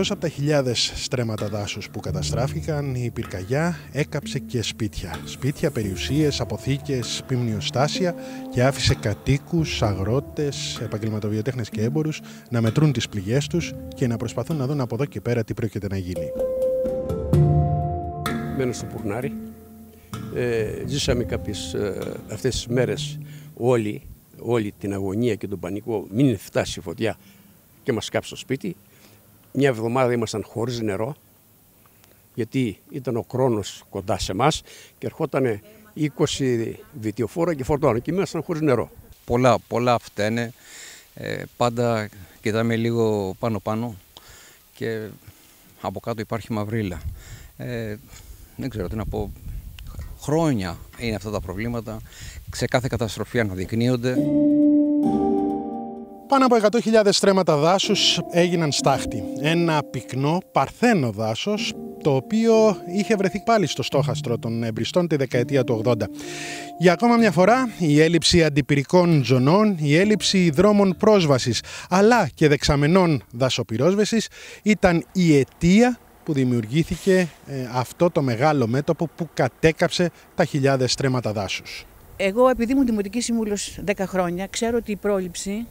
Εκτός από τα χιλιάδες στρέμματα δάσους που καταστράφηκαν, η πυρκαγιά έκαψε και σπίτια. Σπίτια, περιουσίες, αποθήκες, ποιμνιοστάσια και άφησε κατοίκους, αγρότες, επαγγελματοβιοτέχνες και έμπορους να μετρούν τις πληγές τους και να προσπαθούν να δουν από εδώ και πέρα τι πρόκειται να γίνει. Μένω στο Πουρνάρι. Ζήσαμε αυτές τις μέρες όλη την αγωνία και τον πανικό, μην φτάσει η φωτιά και μας κάψει το σπίτι. Μια εβδομάδα ήμασταν χωρίς νερό, γιατί ήταν ο χρόνος κοντά σε εμάς και ερχόταν 20 βιτιοφόρα και φορτώνανε και ήμασταν χωρίς νερό. Πολλά φταίνε, πάντα κοιτάμε λίγο πάνω και από κάτω υπάρχει μαυρίλα. Δεν ξέρω τι να πω, χρόνια είναι αυτά τα προβλήματα, σε κάθε καταστροφή αναδεικνύονται. Πάνω από 100.000 στρέμματα δάσους έγιναν στάχτη. Ένα πυκνό, παρθένο δάσος, το οποίο είχε βρεθεί πάλι στο στόχαστρο των εμπριστών τη δεκαετία του 80. Για ακόμα μια φορά, η έλλειψη αντιπυρικών ζωνών, η έλλειψη δρόμων πρόσβασης, αλλά και δεξαμενών δασοπυρόσβεσης ήταν η αιτία που δημιουργήθηκε αυτό το μεγάλο μέτωπο που κατέκαψε τα χιλιάδες στρέμματα δάσους. Εγώ, επειδή ήμουν δημοτική σύμβουλος 10 χρόνια, ξέρω ότι η πρόληψη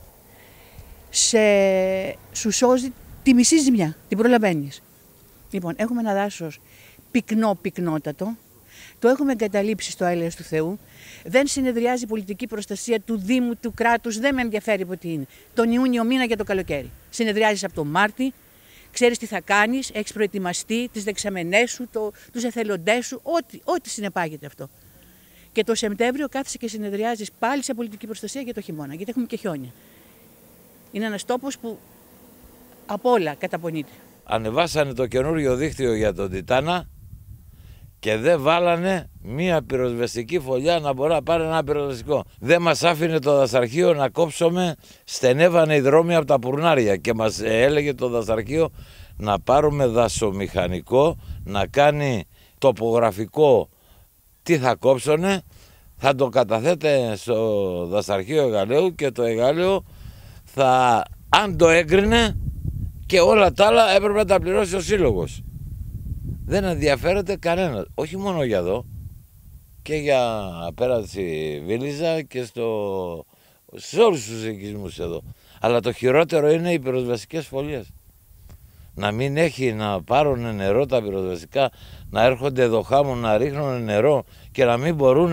σου σώζει τη μισή ζημιά, την προλαβαίνεις. Λοιπόν, έχουμε ένα δάσος πυκνότατο, το έχουμε εγκαταλείψει στο έλεος του Θεού, δεν συνεδριάζει πολιτική προστασία του Δήμου, του κράτους, δεν με ενδιαφέρει από τι είναι. Τον Ιούνιο μήνα για το καλοκαίρι. Συνεδριάζεις από τον Μάρτι, ξέρεις τι θα κάνεις, έχεις προετοιμαστεί, τις δεξαμενές σου, τους εθελοντές σου, ό,τι συνεπάγεται αυτό. Και το Σεπτέμβριο κάθεσαι και συνεδριάζεις πάλι σε πολιτική προστασία για το χειμώνα, γιατί έχουμε και χιόνια. Είναι ένας τόπος που από όλα καταπονείται. Ανεβάσανε το καινούριο δίκτυο για τον Τιτάνα και δεν βάλανε μία πυροσβεστική φωλιά να μπορεί να πάρει ένα πυροσβεστικό. Δεν μας άφηνε το δασαρχείο να κόψουμε, στενεύανε οι δρόμοι από τα Πουρνάρια και μας έλεγε το δασαρχείο να πάρουμε δασομηχανικό, να κάνει τοπογραφικό τι θα κόψουνε, θα το καταθέτε στο δασαρχείο Εγαλαίου και το Εγάλειο αν το έγκρινε και όλα τα άλλα έπρεπε να τα πληρώσει ο σύλλογος. Δεν ενδιαφέρεται κανένας, όχι μόνο για εδώ, και για πέρα στη Βίλιζα και σε όλους τους οικισμούς εδώ. Αλλά το χειρότερο είναι οι πυροσβεστικές φωλιές. Να μην έχει να πάρουν νερό τα πυροσβεστικά, να έρχονται εδώ χάμουν να ρίχνουν νερό και να μην μπορούν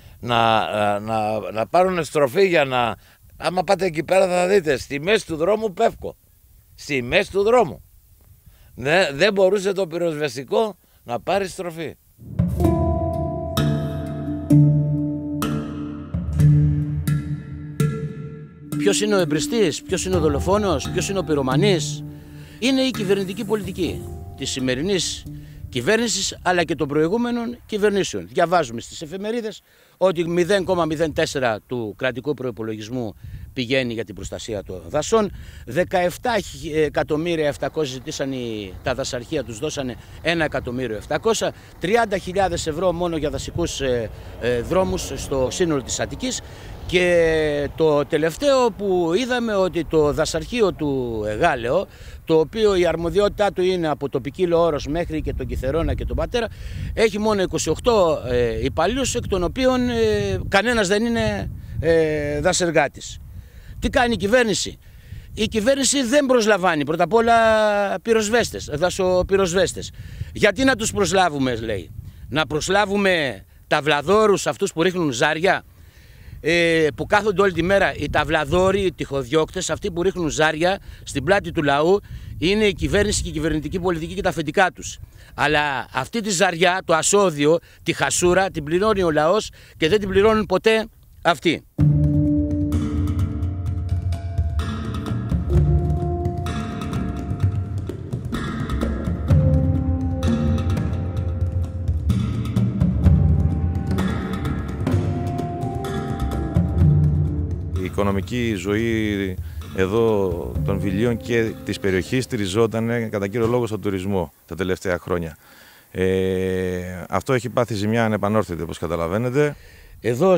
να πάρουν στροφή για να... Άμα πάτε εκεί πέρα θα δείτε, στη μέση του δρόμου πέφκω. Στη μέση του δρόμου. Δεν μπορούσε το πυροσβεστικό να πάρει στροφή. Ποιος είναι ο εμπριστής, ποιος είναι ο δολοφόνος, ποιος είναι ο πυρομανής. Είναι η κυβερνητική πολιτική της σημερινής κυβέρνησης αλλά και των προηγούμενων κυβερνήσεων. Διαβάζουμε στις εφημερίδες ότι 0,04 του κρατικού προϋπολογισμού πηγαίνει για την προστασία των δασών. 17.700.000 ζητήσαν τα δασαρχεία, τους δώσανε 1.700.000. 30.000 ευρώ μόνο για δασικούς δρόμους στο σύνολο της Αττικής. Και το τελευταίο που είδαμε ότι το δασαρχείο του Εγάλεο, το οποίο η αρμοδιότητά του είναι από το Ποικίλο Όρος μέχρι και τον Κιθερώνα και τον Πατέρα, έχει μόνο 28 υπαλλήλους, εκ των οποίων κανένας δεν είναι δασεργάτης. Τι κάνει η κυβέρνηση? Η κυβέρνηση δεν προσλαμβάνει πρώτα απ' όλα πυροσβέστες, δασοπυροσβέστες. Γιατί να τους προσλάβουμε, λέει? Να προσλάβουμε ταυλαδόρους, αυτούς που ρίχνουν ζάρια, που κάθονται όλη τη μέρα? Οι ταυλαδόροι, οι τυχοδιώκτες, αυτοί που ρίχνουν ζάρια στην πλάτη του λαού, είναι η κυβέρνηση και η κυβερνητική πολιτική και τα αφεντικά τους. Αλλά αυτή τη ζαριά, το ασώδιο, τη χασούρα, την πληρώνει ο λαός και δεν την πληρώνουν ποτέ αυτοί. Η οικονομική ζωή εδώ των Βιλίων και της περιοχής στηριζόταν κατά κύριο λόγο στον τουρισμό τα τελευταία χρόνια. Αυτό έχει πάθει ζημιά ανεπανόρθωτη, όπως καταλαβαίνετε. Εδώ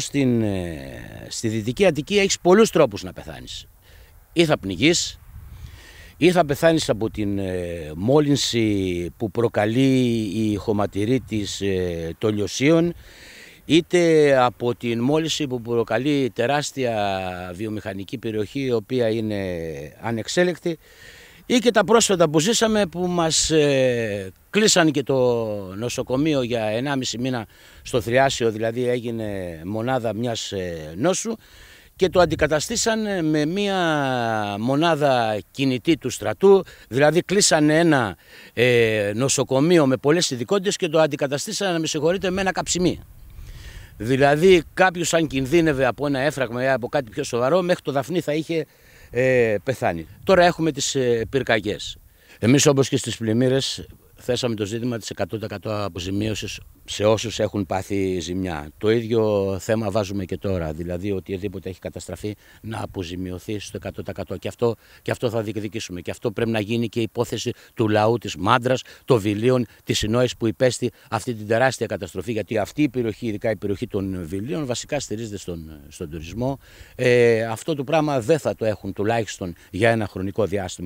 στη Δυτική Αττική έχεις πολλούς τρόπους να πεθάνεις. Ή θα πνιγείς, ή θα πεθάνεις από την μόλυνση που προκαλεί η χωματερή της των λιωσίων, είτε από την μόλυνση που προκαλεί τεράστια βιομηχανική περιοχή η οποία είναι ανεξέλεκτη, ή και τα πρόσφατα που ζήσαμε που μας κλείσαν και το νοσοκομείο για 1,5 μήνα στο Θριάσιο, δηλαδή έγινε μονάδα μιας νόσου και το αντικαταστήσαν με μια μονάδα κινητή του στρατού, δηλαδή κλείσαν ένα νοσοκομείο με πολλές ειδικότητες και το αντικαταστήσαν, να με συγχωρείτε, με ένα καψιμί. Δηλαδή κάποιος αν κινδύνευε από ένα έφραγμα ή από κάτι πιο σοβαρό, μέχρι το Δαφνί θα είχε πεθάνει. Τώρα έχουμε τις πυρκαγιές. Εμείς, όπως και στις πλημμύρες, θέσαμε το ζήτημα της 100% αποζημίωσης σε όσους έχουν πάθει ζημιά. Το ίδιο θέμα βάζουμε και τώρα, δηλαδή οτιδήποτε έχει καταστραφεί να αποζημιωθεί στο 100%. Και αυτό θα διεκδικήσουμε. Και αυτό πρέπει να γίνει και η υπόθεση του λαού της Μάντρας, των Βιλίων, της Συνόης που υπέστη αυτή την τεράστια καταστροφή. Γιατί αυτή η περιοχή, ειδικά η περιοχή των Βιλίων, βασικά στηρίζεται στον τουρισμό. Αυτό το πράγμα δεν θα το έχουν τουλάχιστον για ένα χρονικό διάστημα.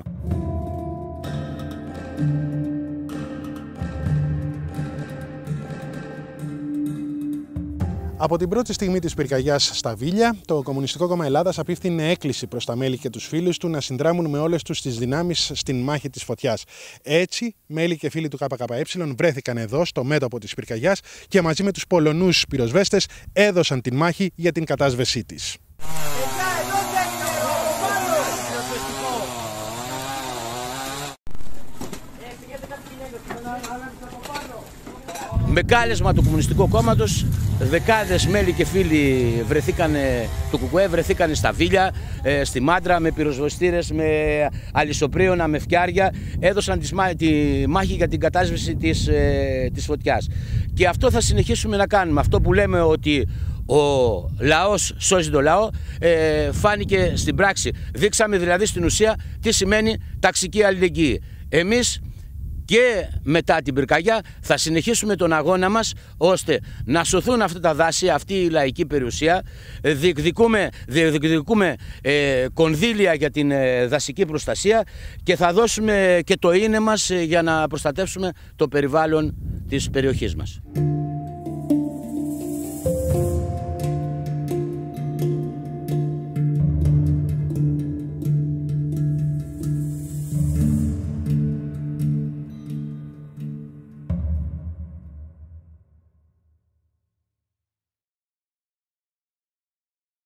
Από την πρώτη στιγμή της πυρκαγιάς στα Βίλια, το Κομμουνιστικό Κόμμα Ελλάδας απίφθινε έκκληση προς τα μέλη και τους φίλους του να συνδράμουν με όλες τους τις δυνάμεις στην μάχη της φωτιάς. Έτσι, μέλη και φίλοι του ΚΚΕ βρέθηκαν εδώ στο μέτωπο της πυρκαγιάς και μαζί με τους Πολωνούς πυροσβέστες έδωσαν την μάχη για την κατάσβεσή της. Με κάλεσμα του Κομμουνιστικού Κόμματος, δεκάδες μέλη και φίλοι του ΚΚΕ βρεθήκαν στα Βίλια, στη Μάντρα, με πυροσβεστήρες, με αλυσοπρίωνα, με φτιάρια, έδωσαν τη μάχη για την κατάσβεση της φωτιάς. Και αυτό θα συνεχίσουμε να κάνουμε. Αυτό που λέμε ότι ο λαός σώζει το λαό, φάνηκε στην πράξη. Δείξαμε δηλαδή στην ουσία τι σημαίνει ταξική αλληλεγγύη. Εμείς και μετά την πυρκαγιά θα συνεχίσουμε τον αγώνα μας ώστε να σωθούν αυτά τα δάση, αυτή η λαϊκή περιουσία. Διεκδικούμε κονδύλια για την δασική προστασία και θα δώσουμε και το είναι μας για να προστατεύσουμε το περιβάλλον της περιοχής μας.